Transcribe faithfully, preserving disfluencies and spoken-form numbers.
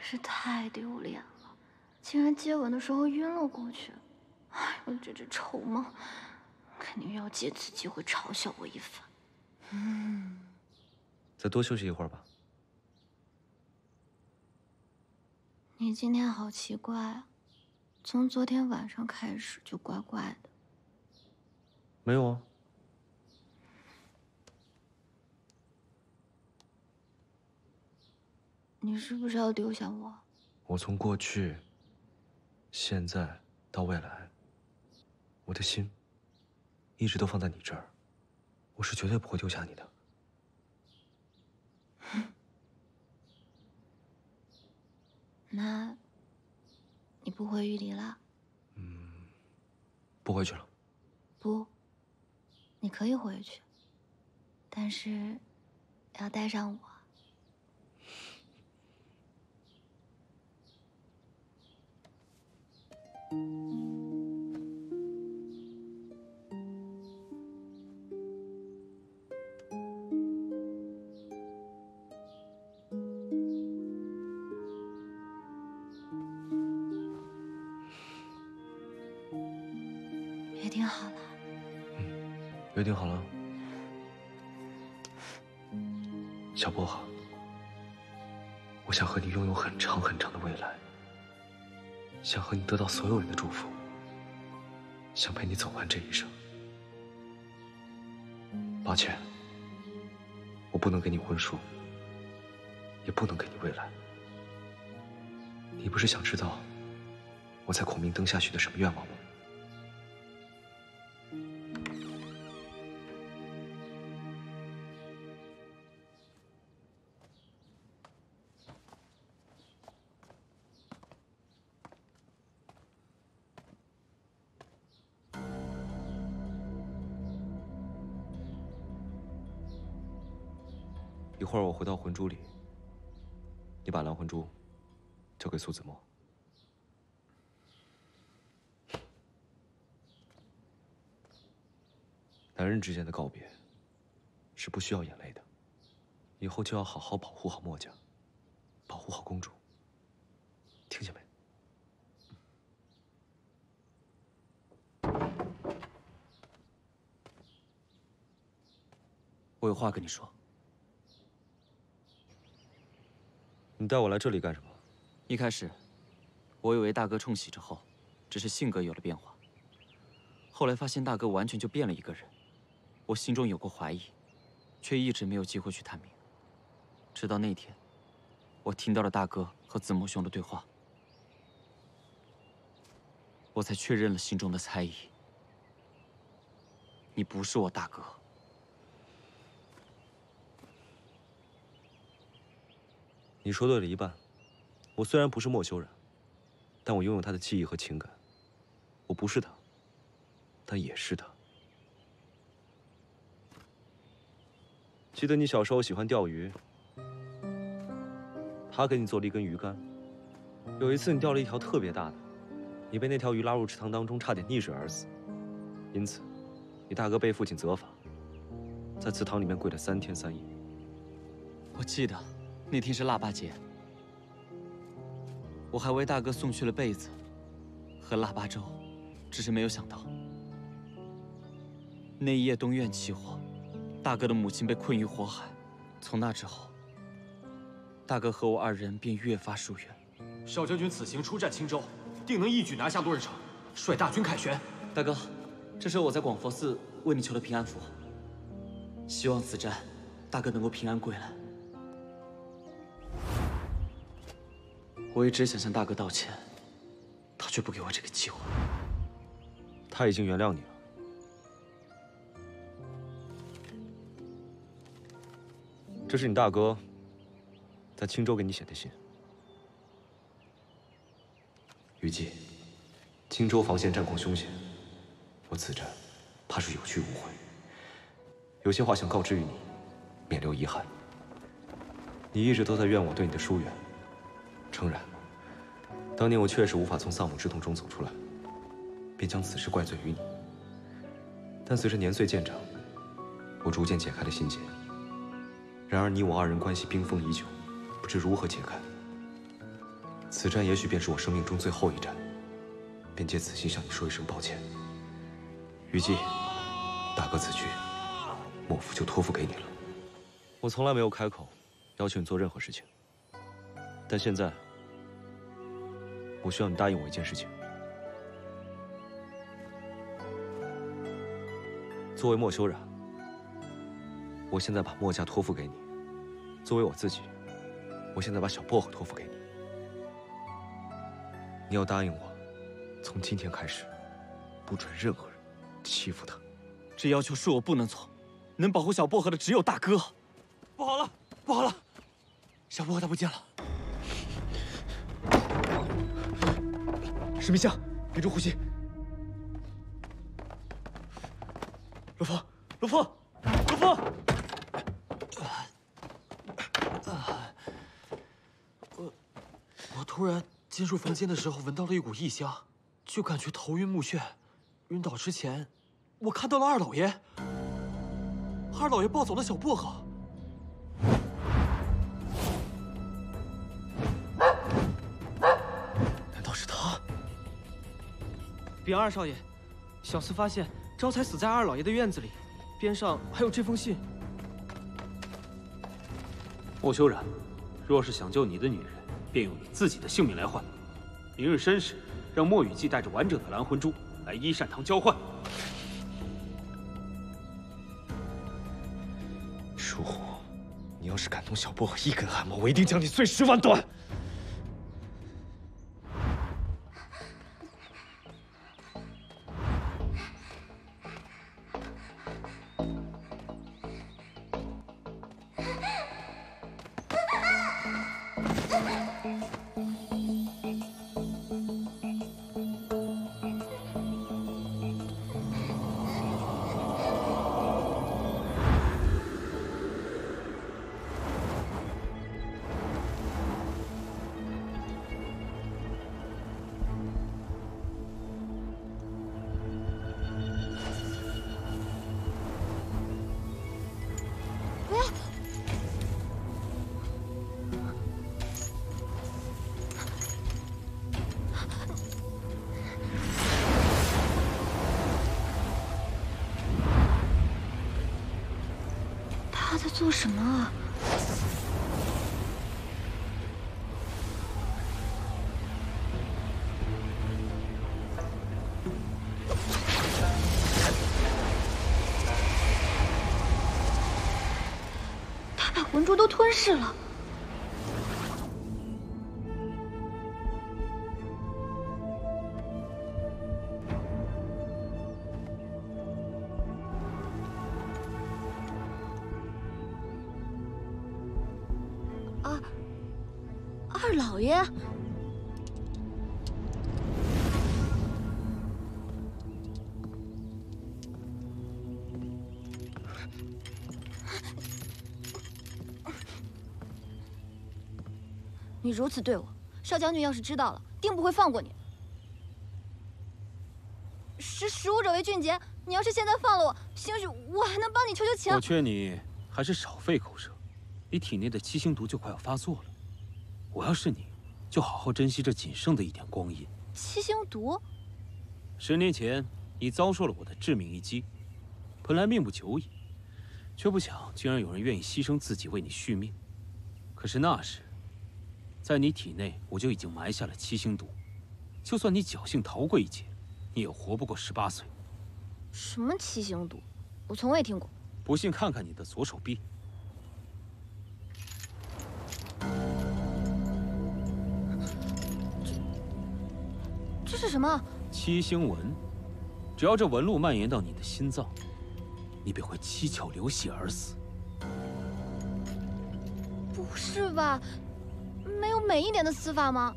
是太丢脸了，竟然接吻的时候晕了过去。哎呦，这只臭猫，肯定要借此机会嘲笑我一番。嗯， 再多休息一会儿吧。 你今天好奇怪啊，从昨天晚上开始就怪怪的。 没有啊。 你是不是要丢下我？ 我从过去、现在到未来，我的心一直都放在你这儿，我是绝对不会丢下你的。 那，你不回玉里了？ 嗯，不回去了。 不，你可以回去，但是要带上我。约定好了。 嗯，约定好了。小薄荷，我想和你拥有很长很长的未来，想和你得到所有人的祝福，想陪你走完这一生。抱歉，我不能给你婚书，也不能给你未来。你不是想知道我在孔明灯下许的什么愿望吗？一会儿我回到魂珠里，你把蓝魂珠交给苏子墨。男人之间的告别是不需要眼泪的，以后就要好好保护好墨家，保护好公主，听见没？ 我有话跟你说。 你带我来这里干什么？ 一开始，我以为大哥冲喜之后，只是性格有了变化。后来发现大哥完全就变了一个人，我心中有过怀疑，却一直没有机会去探明。直到那天，我听到了大哥和子墨兄的对话，我才确认了心中的猜疑。你不是我大哥。 你说对了一半。我虽然不是墨修人，但我拥有他的记忆和情感。我不是他，他也是他。记得你小时候喜欢钓鱼，他给你做了一根鱼竿。有一次你钓了一条特别大的，你被那条鱼拉入池塘当中，差点溺水而死。因此，你大哥被父亲责罚，在祠堂里面跪了三天三夜。 我记得。那天是腊八节，我还为大哥送去了被子和腊八粥，只是没有想到，那一夜东院起火，大哥的母亲被困于火海。从那之后，大哥和我二人便越发疏远。 少将军此行出战青州，定能一举拿下洛日城，率大军凯旋。 大哥，这是我在广佛寺为你求的平安符，希望此战大哥能够平安归来。我一直想向大哥道歉，他却不给我这个机会。 他已经原谅你了。这是你大哥在青州给你写的信。虞姬，青州防线战况凶险，我此战怕是有去无回。有些话想告知于你，免留遗憾。你一直都在怨我对你的疏远。诚然，当年我确实无法从丧母之痛中走出来，便将此事怪罪于你。但随着年岁渐长，我逐渐解开了心结。然而你我二人关系冰封已久，不知如何解开。 此战也许便是我生命中最后一战，便借此心向你说一声抱歉。虞姬，大哥此去，莫府就托付给你了。我从来没有开口要求你做任何事情，但现在，我需要你答应我一件事情。作为莫修染，我现在把莫家托付给你；作为我自己，我现在把小薄荷托付给你。你要答应我，从今天开始，不准任何人欺负他。 这要求是我不能做，能保护小薄荷的只有大哥。不好了，不好了，小薄荷他不见了。 石明香，屏住呼吸。罗峰，罗峰，罗峰！我我突然进入房间的时候，闻到了一股异香，就感觉头晕目眩。晕倒之前，我看到了二老爷。二老爷抱走了小薄荷。难道是他？ 禀二少爷，小厮发现招财死在二老爷的院子里，边上还有这封信。 莫修染，若是想救你的女人，便用你自己的性命来换。明日申时，让莫雨季带着完整的蓝魂珠来依善堂交换。 疏忽，你要是敢动小薄荷一根汗毛，我一定将你碎尸万段！ 他在做什么啊？他把魂珠都吞噬了。二老爷，你如此对我，少将军要是知道了，定不会放过你。识时务者为俊杰，你要是现在放了我，兴许我还能帮你求求情。 我劝你还是少费口舌，你体内的七星毒就快要发作了。我要是你，就好好珍惜这仅剩的一点光阴。 七星毒， 十年前你遭受了我的致命一击，本来命不久矣，却不想竟然有人愿意牺牲自己为你续命。可是那时，在你体内我就已经埋下了七星毒，就算你侥幸逃过一劫，你也活不过十八岁。 什么七星毒？我从未听过。 不信看看你的左手臂。 这是什么？ 七星纹，只要这纹路蔓延到你的心脏，你便会七窍流血而死。 不是吧？没有美一点的死法吗？